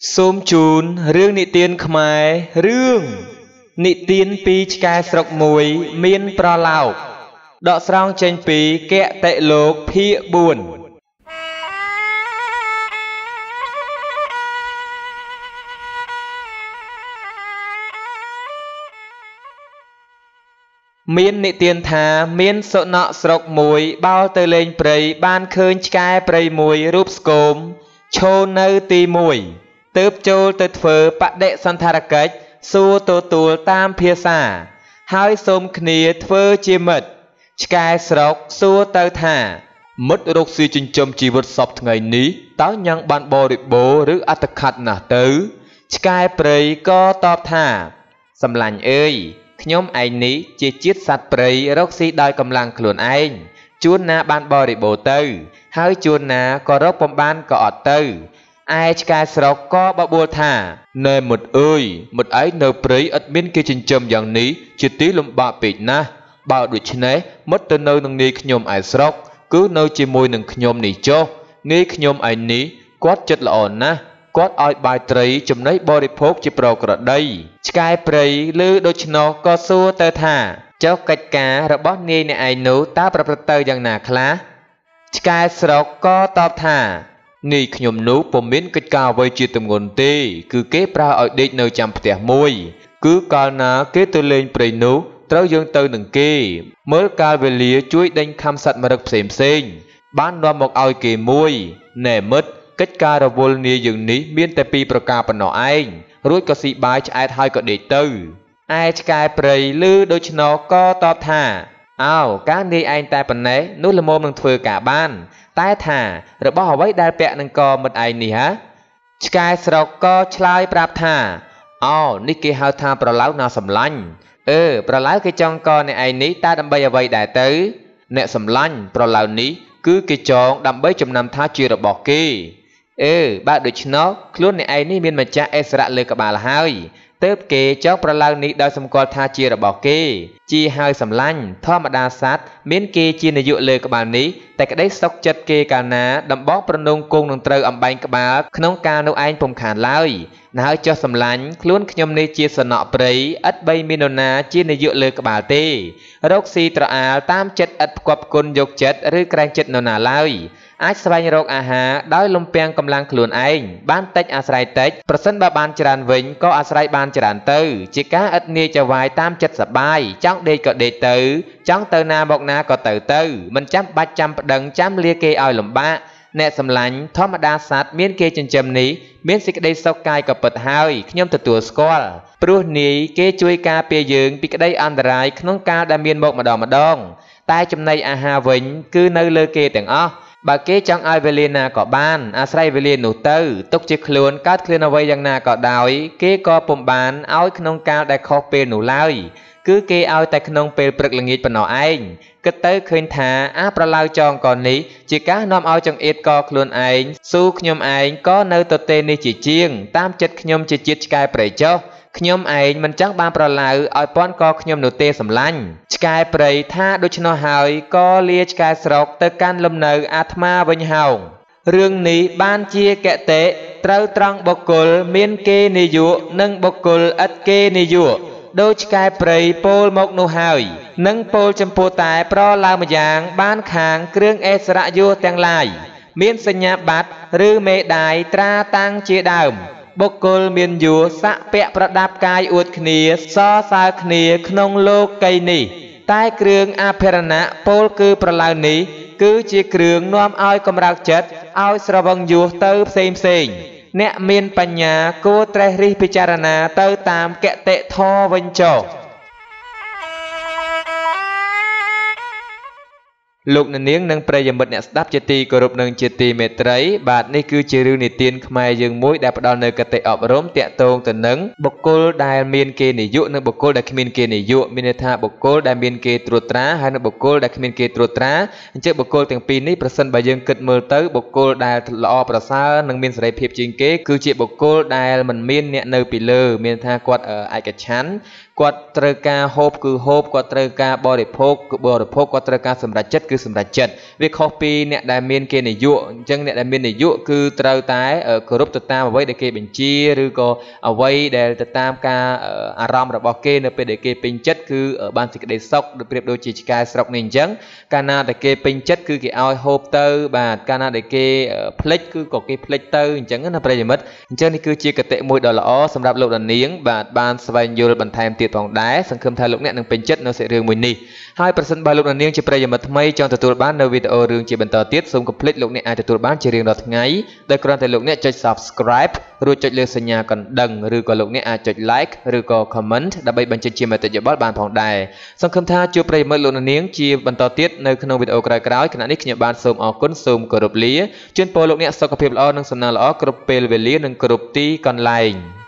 សូមជូនរឿងនិទានខ្មែររឿងនិទានពីឆ្កែស្រុកមួយមានប្រឡោកដកស្រង់ចេញពីគតិលោកភាគ4មាននិទានថាមានសុណកស្រុកមួយបោលទៅលេងព្រៃបានឃើញឆ្កែព្រៃមួយរូបស្គមឈរនៅទី1ទើបចូលទៅធ្វើបដិសន្ធារកិច្ចសួរទទួលតាមភាសាហើយសូមគ្នាធ្វើជាមិត្តឆ្កែស្រុកសួរទៅថាមិត្តរកស៊ីចិញ្ចឹមជីវិតសពថ្ងៃនេះតើញ៉ាំងបានបរិបូរឬអត្តខិតណាស់ទៅឆ្កែព្រៃក៏តបថាសម្លាញ់អើយខ្ញុំឯងនេះជាជាតិសត្វព្រៃរកស៊ីដោយកម្លាំងខ្លួនឯងជួនណាបានបរិបូរទៅហើយជួនណាក៏រកពំបានក៏អត់ទៅឯឆ្កែស្រុកក៏បបួលថាណែមិត្តអើយមិត្តឯងនៅព្រៃឥតមានគេចិញ្ចឹមយ៉ាងនេះជាទីលំបាកពេកណាស់បើដូច្នេះមិត្តទៅនៅនឹងនាយខ្ញុំឯស្រុកគឺនៅជាមួយនឹងខ្ញុំនេះចុះនាយខ្ញុំឯនេះគាត់ចិត្តល្អណាស់គាត់ឲ្យបាយត្រីចំណីបរិភោគជាប្រក្រតីឆ្កែព្រៃឮដូច្នោះក៏សួរទៅថាចុះកិច្ចការរបស់នាយអ្នកឯងនោះតើប្រព្រឹត្តទៅយ៉ាងណាខ្លះឆ្កែស្រុកក៏តបថានាយខ្ញុំនោះពុំមានកិច្ចការអ្វីជាទម្ងន់ទេគឺគេប្រើឲ្យដេកនៅចាំផ្ទះមួយគឺកាលណាគេទៅលេងព្រៃនោះត្រូវយើងទៅនឹងគេមើលកាលវេលាជួយដេញខំសត្វមរឹកផ្សេងបាននាំមកឲ្យគេមួយណែមិត្តកិច្ចការរវល់នាយយើងនេះមានតែពីរប្រការប៉ុណ្ណោះឯងរួចក៏ស៊ីបាយឆ្អែតហើយក៏ដេកទៅឯឆ្កែព្រៃឮដូច្នោះក៏តបថាអោការនាយឯងតែប៉ុណ្ណេះនោះល្មមនឹងធ្វើការបានតែថារបស់អ្វីដែលពាក់នឹងកមិត្តឯងនេះហ่าឆ្កែស្រុកក៏ឆ្លើយប្រាប់ថាអូនេះគេហៅថាប្រឡៅណាសម្លាញ់ប្រឡៅគេចង់កអ្នកឯងនេះតែដើម្បីអ្វីដែរទៅអ្នកសម្លាញ់ប្រឡៅនេះគឺគេចងដើម្បីចំណាំថាជារបស់គេបើដូច្នោះខ្លួនអ្នកឯងនេះមានម្ចាស់អិសរៈលើក្បាលហើយទើបគេចងប្រឡៅនេះដោយសម្គាល់ថាជារបស់គេជាហើយសម្លាញ់ធម្មតាសត្វមានគេជានាយកលើក្បាលនេះតែក្តីសុខចិត្តគេកាលណាដំបងប្រនងគង់នឹងត្រូវអំបែងក្បាលក្នុងការនោះឯងពុំខានឡើយណើចុះសម្លាញ់ខ្លួនខ្ញុំនេះជាសនៈព្រៃឥតបីមាននរណាជានាយកលើក្បាលទេរកស៊ីត្រអាលតាមចិត្តឥតផ្គប់គុណយកចិត្តឬក្រែងចិត្តនរណាឡើយអាចស្វែងរកអាហារដោយលំពាំងកម្លាំងខ្លួនឯងបានតិចអាស្រ័យតិចប្រសិនបើបានច្រើនវិញក៏អាស្រ័យបានច្រើនទៅជាការឥតនាយចវាយតាមចិត្តសប្បាយចង់ដេកក៏ដេកទៅចង់ទៅណាមកណាក៏ទៅមិនចាំបាច់ចាំប្តឹងចាំលាគេឲ្យលំបាកអ្នកសម្លាញ់ធម្មតាសត្វមានគេចិញ្ចឹមនេះមានសេចក្តីសុខកាយក៏ពិតហើយខ្ញុំទទួលស្គាល់ព្រោះនាយគេជួយការពារយើងពីក្តីអន្តរាយក្នុងកាលដែលមានមកម្ដងតែចំណីអាហារវិញគឺនៅលើគេទាំងអស់បើគេចង់ឲ្យវេលាណាក៏បានអាស្រ័យវេលានោះទៅទុកជាខ្លួនកើតឃ្លានអ្វីយ៉ាងណាក៏ដោយគេក៏ពុំបានឲ្យក្នុងកាលដែលខុសពេលនោះឡើយគឺគេឲ្យតែក្នុងពេលព្រឹកល្ងាចប៉ុណ្ណោះឯងគិតទៅឃើញថាប្រឡៅចងកនេះជាការនាំឲ្យចង្អៀតកខ្លួនឯងស៊ូខ្ញុំឯងក៏នៅទទេនេះជាជាងតាមចិត្តខ្ញុំជាជាតិឆ្កែព្រៃចុះខ្ញុំឯងមិនចង់បានប្រឡៅឲ្យពាន់កខ្ញុំនោះទេសម្លាញ់ឆ្កែព្រៃថាដូច្នោះហើយក៏លាឆ្កែស្រុកទៅកាន់លំនៅអាត្មាវិញហោងរឿងនេះបានជាគតិត្រូវត្រង់បុគ្គលមានគេនិយមនិងបុគ្គលឥតគេនិយមដូចឆ្កែព្រៃពោលមកនោះហើយនឹងពោលចំពោះតែប្រឡៅម្យ៉ាងបានខាងគ្រឿងអេសរៈយោទាំងឡាយមានសញ្ញាបត្រឬមេដាយត្រាតាំងជាដើមបុគ្គលមានយោស័កពាក់ប្រដាប់កាយអួតគ្នាសរសើរគ្នាក្នុងលោកីនេះតែគ្រឿងអភិរណៈពោលគឺប្រឡៅនេះគឺជាគ្រឿងនាំឲ្យកម្រើកចិត្តឲ្យស្រវឹងយោទៅផ្សេងអ្នកមានបញ្ញាគួរត្រេះរិះពិចារណាទៅតាមគតិធម៌វិញចុះលោកនាងនិងប្រិយមិត្តអ្នកស្ដាប់ជាទីគោរពនិងជាទីមេត្រីបាទនេះគឺជារឿងនិទានខ្មែរយើងមួយដែលផ្ដល់នូវគតិអប់រំតាក់ទងទៅនឹងបុគ្គលដែលមានគេនិយមនិងបុគ្គលដែលគ្មានគេនិយមមានន័យថាបុគ្គលដែលមានគេត្រួតត្រាហើយនិងបុគ្គលដែលគ្មានគេត្រួតត្រាអញ្ចឹងបុគ្គលទាំងពីរនេះប្រសិនបើយើងគិតមើលទៅបុគ្គលដែលល្អប្រសើរនិងមានសេរីភាពជាងគេគឺជាបុគ្គលដែលមិនមានអ្នកនៅពីលើមានថាគាត់ឯកច្ឆន្ទគាត់ត្រូវការហូបគឺហូបគាត់ត្រូវការបរិភោគគឺបរិភោគគាត់ត្រូវការសម្រេចចិត្តគឺសម្រាប់ចិត្តវាខុសពីអ្នកដែលមានគេនយោអញ្ចឹងអ្នកដែលមាននយោគឺត្រូវតែគោរពទៅតាមអ្វីដែលគេបញ្ជាឬក៏អ្វីដែលទៅតាមការអារម្មណ៍របស់គេនៅពេលដែលគេពេញចិត្តគឺបានសេចក្តីសុខដូចប្រៀបដូចជាឆ្កែស្រុកនេះអញ្ចឹងកាលណាដែលគេពេញចិត្តគឺគេឲ្យហូបទៅបាទកាលណាដែលគេភ្លេចគឺក៏គេភ្លេចទៅអញ្ចឹងណាប្រិយមិត្តអញ្ចឹងនេះគឺជាគតិមួយដ៏ល្អសម្រាប់លោកដានាងបាទបានស្វែងយល់បន្ថែមទៀតផងដែរសង្ឃឹមថាលោកអ្នកនឹងពេញចិត្តនៅសាច់រឿងមួយនេះហើយប្រសិនបើលោកដានាងជាប្រិយមិត្តថ្មីចង់ទទួលបាននៅវីដេអូរឿងជាបន្តទៀតសូមកុំភ្លេចលោកអ្នកអាចទទួលបានជារៀងរាល់ថ្ងៃដោយគ្រាន់តែលោកអ្នកចុច Subscribe រួចចុចលើសញ្ញាកណ្ដឹងឬក៏លោកអ្នកអាចចុច Like ឬក៏ Comment ដើម្បីបញ្ចេញជាមតិយោបល់បានផងដែរសង្ឃឹមថាជួបប្រិយមិត្តលោកនាងជាបន្តទៀតនៅក្នុងវីដេអូក្រោយៗខណៈនេះខ្ញុំបាទសូមអរគុណសូមគោរពលាជូនពរលោកអ្នកសុខភាពល្អនិងសំណាងល្អគ្រប់ពេលវេលានិងគ្រប់ទីកន្លែង